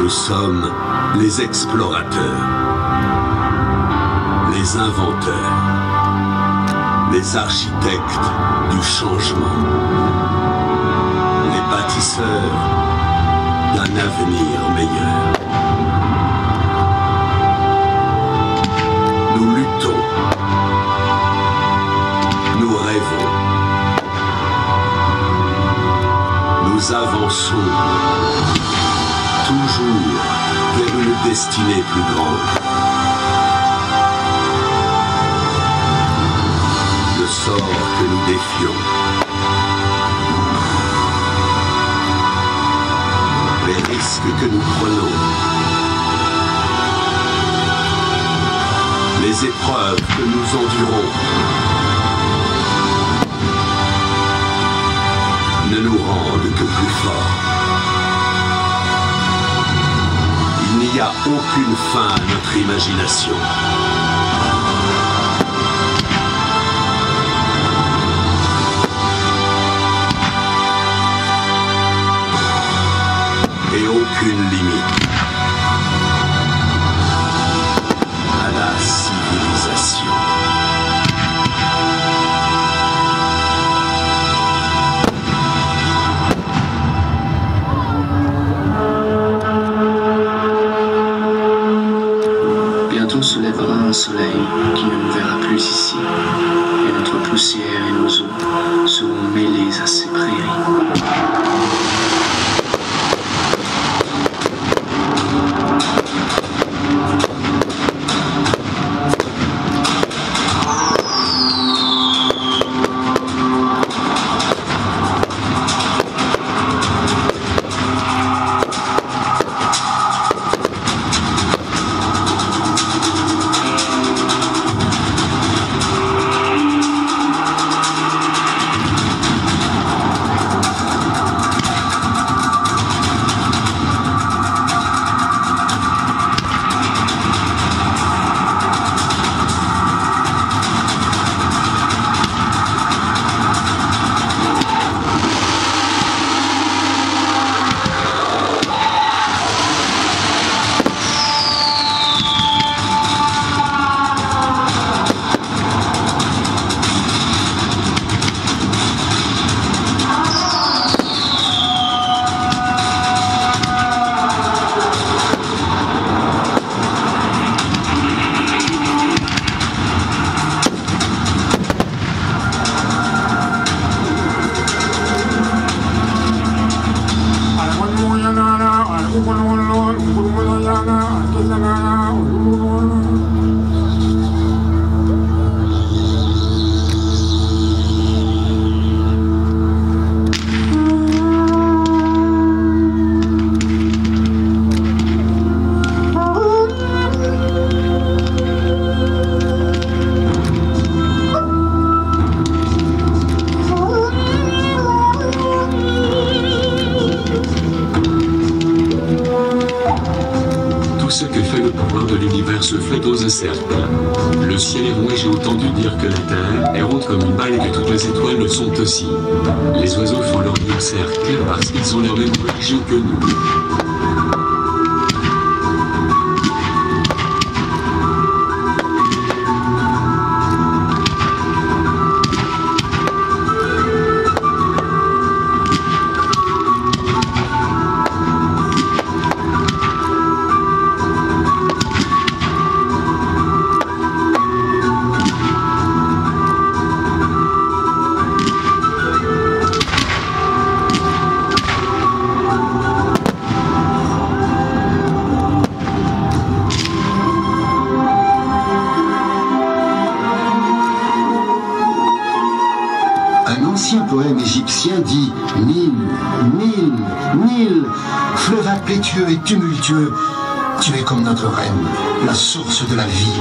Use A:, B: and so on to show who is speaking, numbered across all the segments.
A: Nous sommes les explorateurs, les inventeurs, les architectes du changement, les bâtisseurs d'un avenir meilleur. Nous luttons, nous rêvons, nous avançons toujours vers une destinée plus grande. Le sort que nous défions, les risques que nous prenons, les épreuves que nous endurons ne nous rendent que plus forts. Il n'y a aucune fin à notre imagination. Et aucune limite à la civilisation.
B: Bientôt se lèvera un soleil qui ne nous verra plus ici, et notre poussière et nos eaux seront mêlées à ces prairies.
C: Se fait aux cercles. Le ciel est rond et j'ai entendu dire que la terre est ronde comme une balle et que toutes les étoiles le sont aussi. Les oiseaux font leur vie au cercle parce qu'ils ont la même religion que nous.
D: Poème égyptien dit Nil, Nil, Nil, fleuve impétueux et tumultueux, tu es comme notre reine, la source de la vie.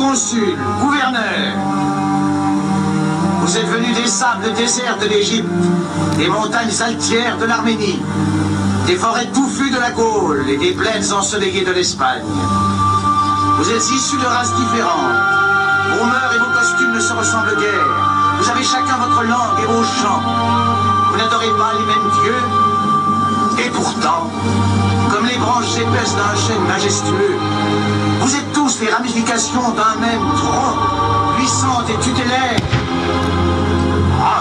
E: consul, gouverneur. Vous êtes venus des sables déserts de l'Égypte, des montagnes altières de l'Arménie, des forêts touffues de la Gaule et des plaines ensoleillées de l'Espagne. Vous êtes issus de races différentes. Vos mœurs et vos costumes ne se ressemblent guère. Vous avez chacun votre langue et vos chants. Vous n'adorez pas les mêmes dieux. Et pourtant, comme les branches épaisses d'un chêne majestueux, vous êtes tous les ramifications d'un même tronc, puissante et tutélaire. Ah.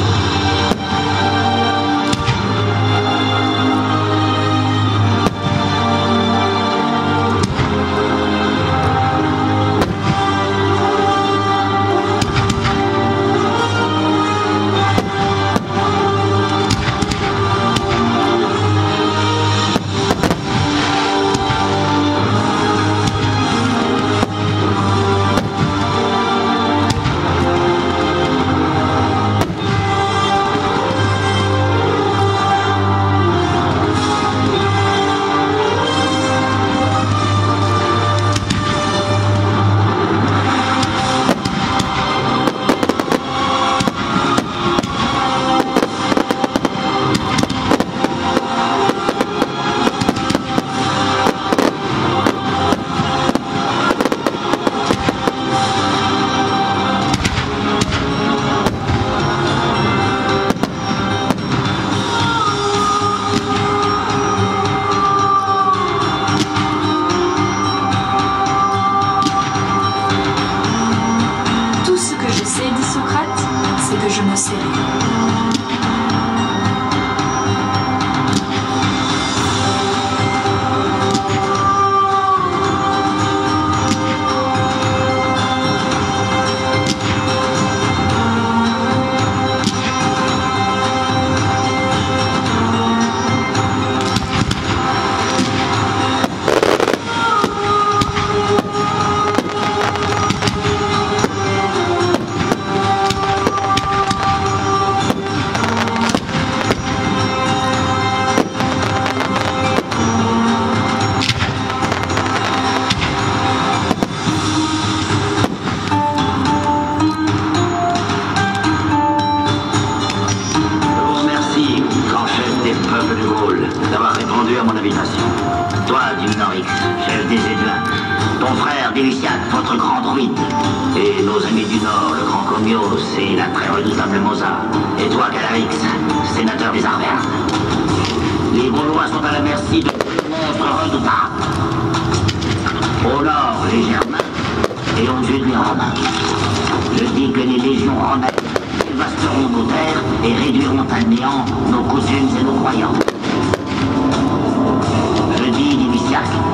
F: d'avoir répondu à mon invitation. Toi, Dimnorix, chef des Éduins, ton frère Déliciac, votre grand druide, et nos amis du Nord, le grand Comios et la très redoutable Mosa, et toi, Calarix, sénateur des Arvernes. Les Gaulois sont à la merci de monstres redoutables. Au nord, les Germains, et au sud, les Romains. Je dis que les légions romaines dévasteront nos terres et réduiront à néant nos coutumes et nos croyances. Je dis, Déliciac,